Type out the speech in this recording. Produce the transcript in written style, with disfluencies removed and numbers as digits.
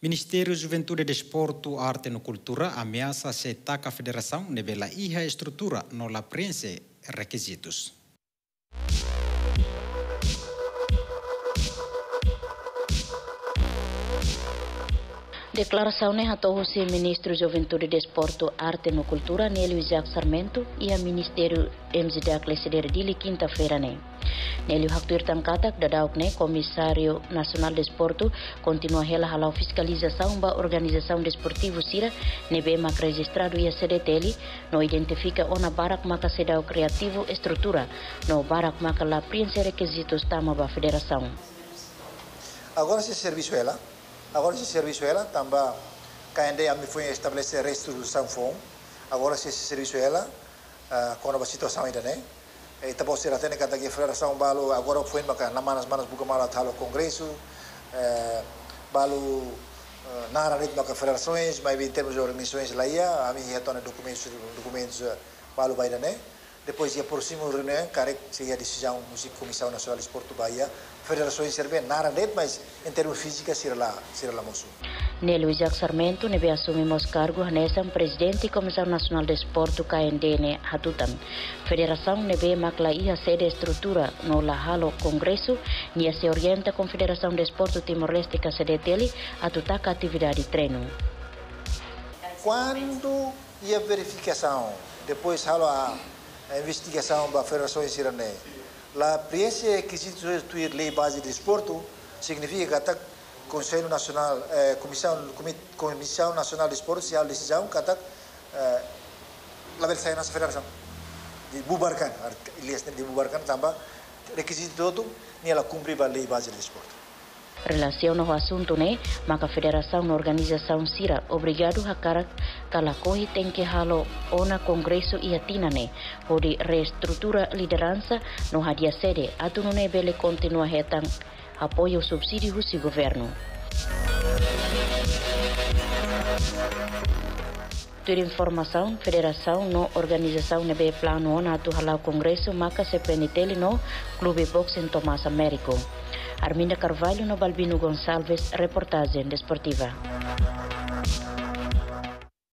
Ministério Juventude, Desporto, Arte e Cultura ameaça aceitar que a federação revela a estrutura não la preenche requisitos. Declaração atou-se o Ministro Juventude, Desporto, Arte e Cultura, Nélio Isaac Sarmento, e o Ministério MZDAC Lecedir Dili quinta-feira. Nélio Haktuir Tankatak, Dadauk, Comissário Nacional de Desporto, continua a fiscalização da Organização Desportiva Sira, nebe mak registrado e a CDTL, não identifica ona barak maka sedau criativo estrutura, no barak maka la preenche requisitos tama da Federação. Agora esse serviço também KND a me foi estabelecer a reestruturação FOM. Agora esse serviço quando a situação ainda e também será até que a federação balo agora foi na manas buka mala talo congresso balo nara rit maka federações mas em termos de organizações lá a mim retona documentos balo vai depois ia próximo reunião carreg seria decisão da Comissão Nacional de Desporto Bahia federações serve nara rit mas em termos física será lá moço. Nélio Isaac Sarmento nebe assumimos cargo nessa presidente da Comissão Nacional de Desporto KND hatutan. Federação nebe makla ia sede estrutura no la halo congresso nia se orienta com Federação de Desporto Timor-Leste que CDTL atutaka atividade de treino. Quando ia verificação depois halo a investigação da Federação Sirane la preenche requisitos de lei base de desporto significa que Conselho Nacional, Comissão Nacional de Esporte, se há decisão, que a versão nossa federação de bubarkan, de bubarkan também requisito todo, nem ela cumpre a lei base de desporto. Relação ao assunto maka federação na organização Sira obrigado a cara que corre tem que halo ona congresso e atina onde reestrutura liderança no hadia sede atu não bele continua retang apoio o subsídio do governo. Ter informação, federação no organização nebe plano na atual congresso maca CPNTL no Clube Boxing Tomás Américo. Arminda Carvalho no Balbino Gonçalves, reportagem desportiva.